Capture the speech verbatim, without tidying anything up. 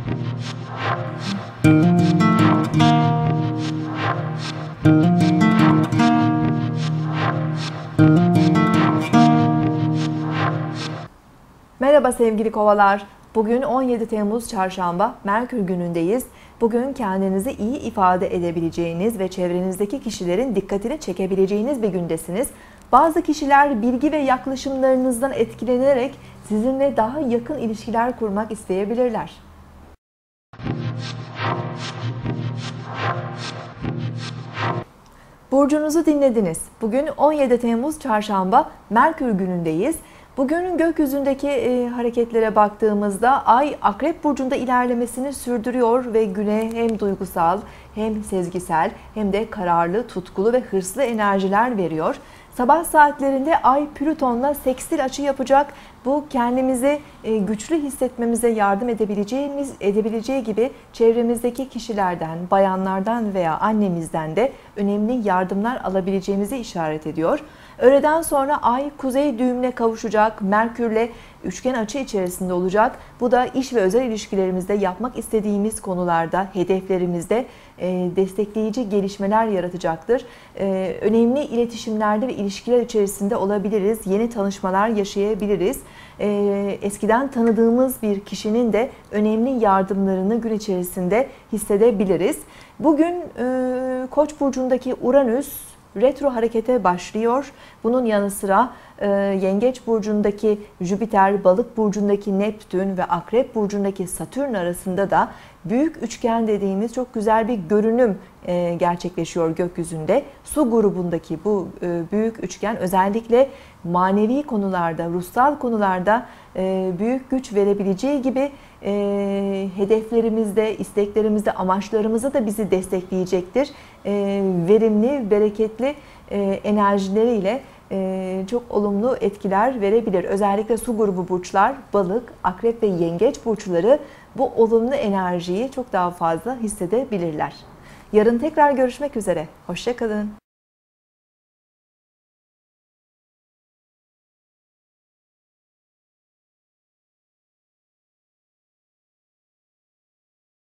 Merhaba sevgili kovalar. Bugün on yedi Temmuz Çarşamba, Merkür günündeyiz. Bugün kendinizi iyi ifade edebileceğiniz ve çevrenizdeki kişilerin dikkatini çekebileceğiniz bir gündesiniz. Bazı kişiler bilgi ve yaklaşımlarınızdan etkilenerek sizinle daha yakın ilişkiler kurmak isteyebilirler. Burcunuzu dinlediniz. Bugün on yedi Temmuz Çarşamba, Merkür günündeyiz. Bugün gökyüzündeki e, hareketlere baktığımızda Ay Akrep Burcu'nda ilerlemesini sürdürüyor ve güne hem duygusal hem sezgisel hem de kararlı, tutkulu ve hırslı enerjiler veriyor. Sabah saatlerinde Ay Plüton'la sekstil açı yapacak. Bu kendimizi güçlü hissetmemize yardım edebileceğimiz edebileceği gibi çevremizdeki kişilerden, bayanlardan veya annemizden de önemli yardımlar alabileceğimizi işaret ediyor. Öğleden sonra Ay kuzey düğümüne kavuşacak, Merkürle üçgen açı içerisinde olacak. Bu da iş ve özel ilişkilerimizde yapmak istediğimiz konularda, hedeflerimizde destekleyici gelişmeler yaratacaktır. Önemli iletişimlerde ve ilişkiler içerisinde olabiliriz. Yeni tanışmalar yaşayabiliriz. Eskiden tanıdığımız bir kişinin de önemli yardımlarını gün içerisinde hissedebiliriz. Bugün Koç burcundaki Uranüs retro harekete başlıyor. Bunun yanı sıra e, Yengeç burcundaki Jüpiter, Balık burcundaki Neptün ve Akrep burcundaki Satürn arasında da büyük üçgen dediğimiz çok güzel bir görünüm e, gerçekleşiyor gökyüzünde. Su grubundaki bu e, büyük üçgen özellikle manevi konularda, ruhsal konularda e, büyük güç verebileceği gibi e, hedeflerimizde, isteklerimizde, amaçlarımızda da bizi destekleyecektir. E, verimli, bereketli e, enerjileriyle e, çok olumlu etkiler verebilir. Özellikle su grubu burçlar, balık, akrep ve yengeç burçları bu olumlu enerjiyi çok daha fazla hissedebilirler. Yarın tekrar görüşmek üzere. Hoşça kalın.